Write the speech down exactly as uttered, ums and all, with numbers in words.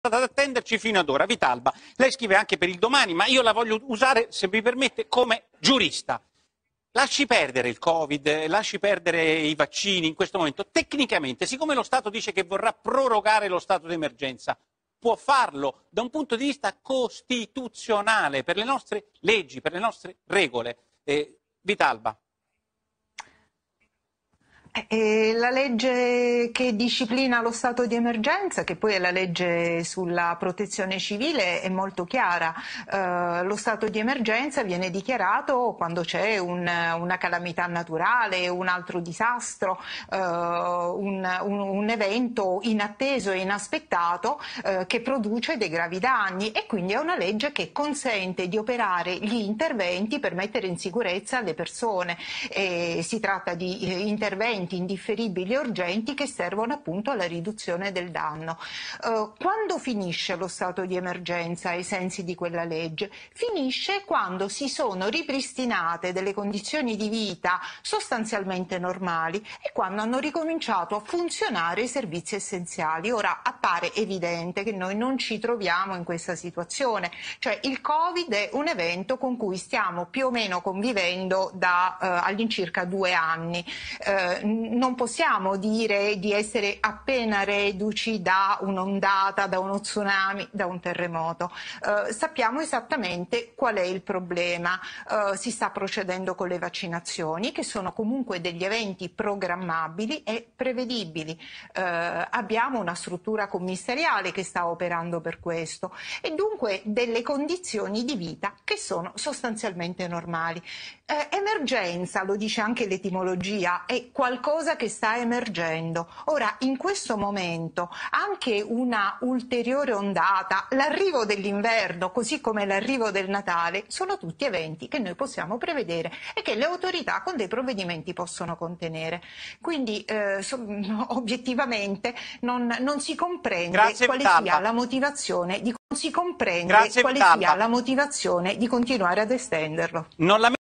ad attenderci fino ad ora. Vitalba, lei scrive anche per il Domani, ma io la voglio usare, se mi permette, come giurista. Lasci perdere il Covid, lasci perdere i vaccini in questo momento. Tecnicamente, siccome lo Stato dice che vorrà prorogare lo stato d'emergenza, può farlo da un punto di vista costituzionale, per le nostre leggi, per le nostre regole. Eh, Vitalba. E la legge che disciplina lo stato di emergenza, che poi è la legge sulla protezione civile, è molto chiara. Eh, lo stato di emergenza viene dichiarato quando c'è un, una calamità naturale, un altro disastro, eh, un, un, un evento inatteso e inaspettato eh, che produce dei gravi danni, e quindi è una legge che consente di operare gli interventi per mettere in sicurezza le persone. E si tratta di eh, interventi indifferibili e urgenti che servono appunto alla riduzione del danno. Uh, quando finisce lo stato di emergenza ai sensi di quella legge? Finisce quando si sono ripristinate delle condizioni di vita sostanzialmente normali e quando hanno ricominciato a funzionare i servizi essenziali. Ora appare evidente che noi non ci troviamo in questa situazione, cioè il Covid è un evento con cui stiamo più o meno convivendo da uh, all'incirca due anni. Uh, non possiamo dire di essere appena reduci da un'ondata, da uno tsunami, da un terremoto. Eh, sappiamo esattamente qual è il problema. Eh, si sta procedendo con le vaccinazioni, che sono comunque degli eventi programmabili e prevedibili. Eh, abbiamo una struttura commissariale che sta operando per questo e dunque delle condizioni di vita che sono sostanzialmente normali. Eh, emergenza, lo dice anche l'etimologia, è qualcosa che sta emergendo. Ora, in questo momento, anche una ulteriore ondata, l'arrivo dell'inverno, così come l'arrivo del Natale, sono tutti eventi che noi possiamo prevedere e che le autorità con dei provvedimenti possono contenere. Quindi, eh, so, obiettivamente, non, non si comprende Grazie, quale Vitalba. sia la motivazione di, non si comprende Grazie, quale Vitalba. sia la motivazione di continuare ad estenderlo. Non la